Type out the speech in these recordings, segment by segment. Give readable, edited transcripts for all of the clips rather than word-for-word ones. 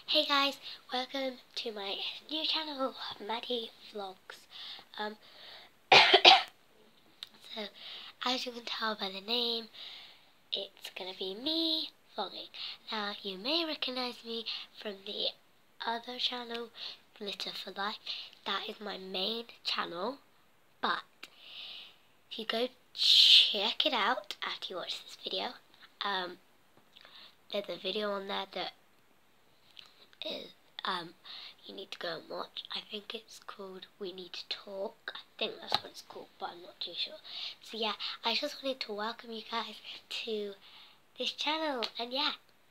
Hey guys, welcome to my new channel, Maddie Vlogs. So, as you can tell by the name, it's gonna be me vlogging. Now, you may recognize me from the other channel, Glitter for Life. That is my main channel, but if you go check it out after you watch this video, there's a video on there that is you need to go and watch. I think it's called We Need to Talk. I think that's what it's called, but I'm not too sure. So yeah, I just wanted to welcome you guys to this channel, and yeah,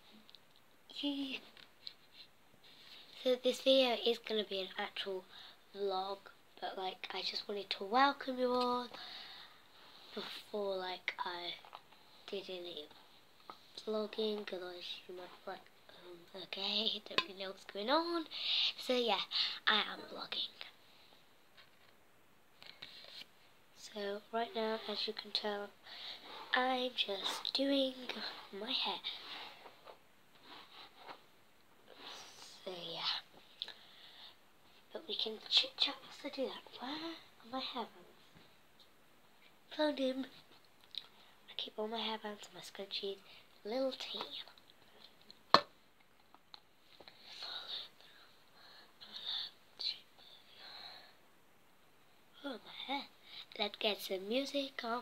so this video is going to be an actual vlog, but like I just wanted to welcome you all before like I did any vlogging, because you might be like, okay, don't really know what's going on. So yeah, I am vlogging. So right now, as you can tell, I'm just doing my hair. So yeah, but we can chit chat whilst I do that. Where are my hairbands? Found him. I keep all my hairbands and my scrunchies. Little team. Oh, my hair. Let's get some music on.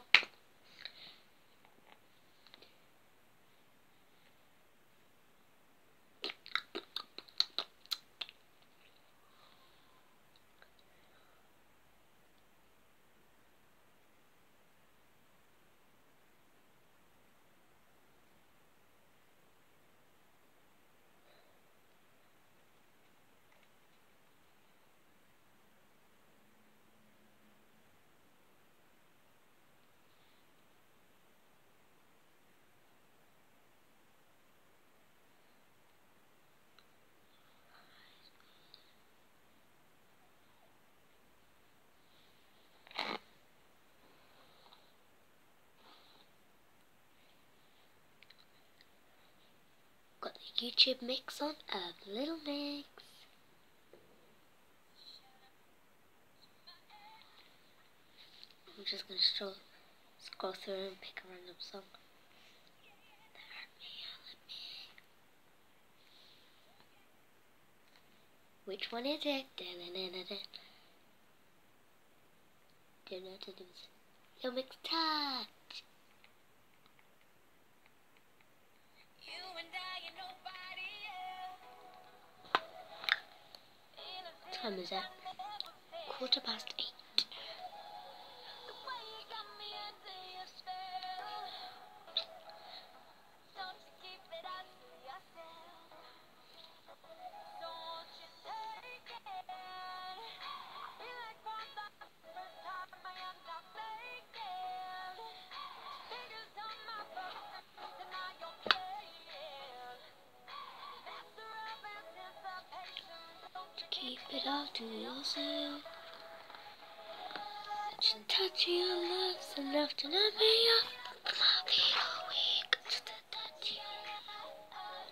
Got the YouTube mix on of Little Mix. I'm just gonna scroll through and pick a random song. Which one is it? Little Mix Touch. What time is it? 8:15. Keep it all to yourself. Such a touch of your love's enough to knock me off. Come on, feel weak. Just a touch of your love.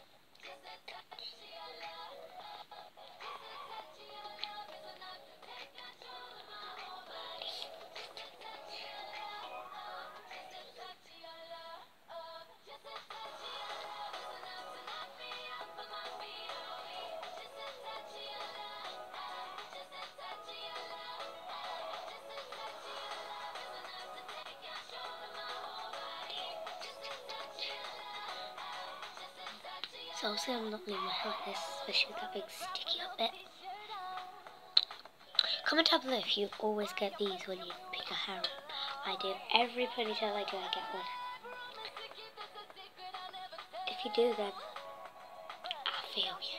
So obviously I'm not leaving my hair like this, especially with that big sticky up bit. Comment down below if you always get these when you pick a hair up. I do. Every ponytail I do, I get one. If you do, then I feel you.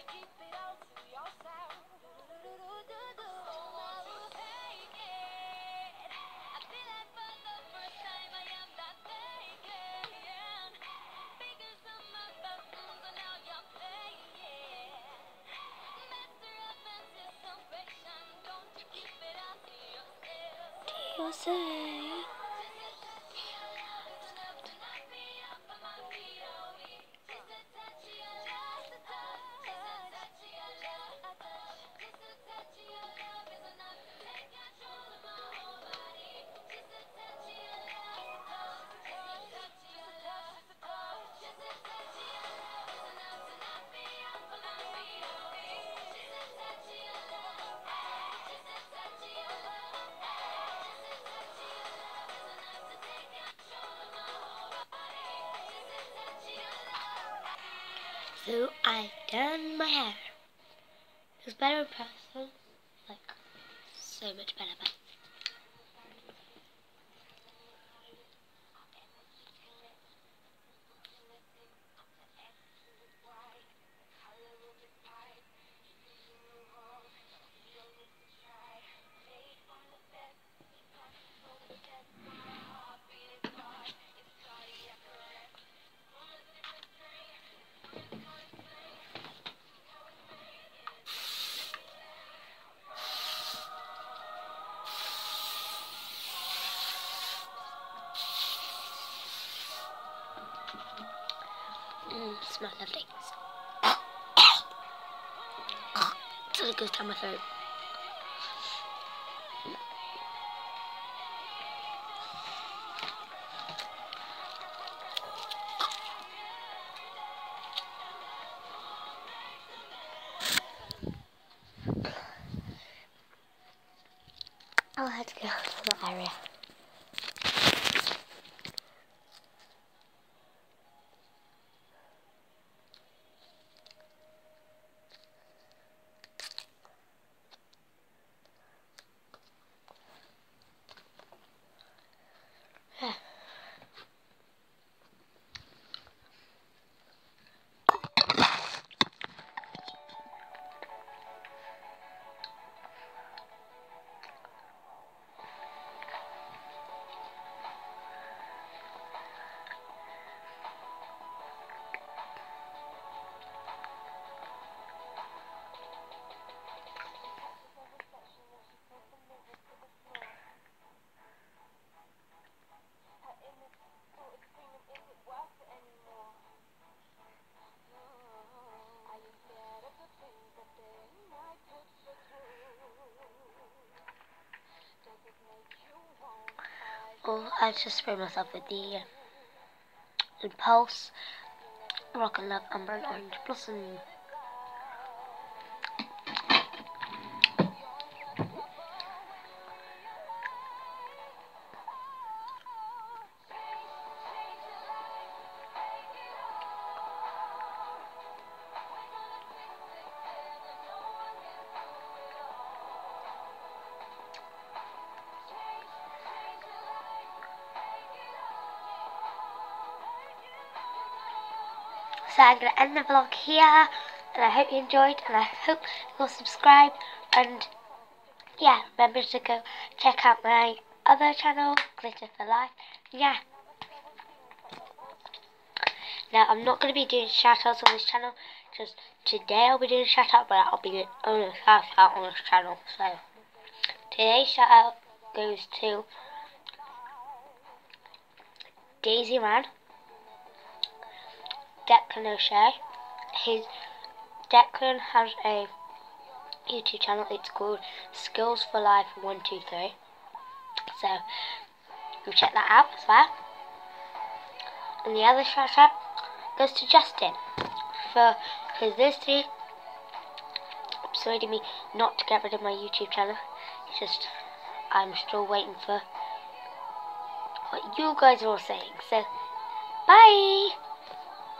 Say So I done my hair. It was better in person, like so much better. But smell lovely. Till it goes down my throat. I'll have to go to that area. Yeah. Oh, I just sprayed myself with the Impulse Rock and Love Amber and Orange Blossom. So I'm going to end the vlog here, and I hope you enjoyed, and I hope you'll subscribe, and yeah, remember to go check out my other channel, Glitter for Life. Yeah. Now, I'm not going to be doing shoutouts on this channel, just today I'll be doing a shoutout, but I'll be doing only a shoutout on this channel. So, today's shoutout goes to Daisy Man, Declan O'Shea. Declan has a YouTube channel, it's called Skills for Life 123. So, you check that out as well. And the other shout out goes to Justin because those three persuaded me not to get rid of my YouTube channel. It's just I'm still waiting for what you guys are all saying. So, bye!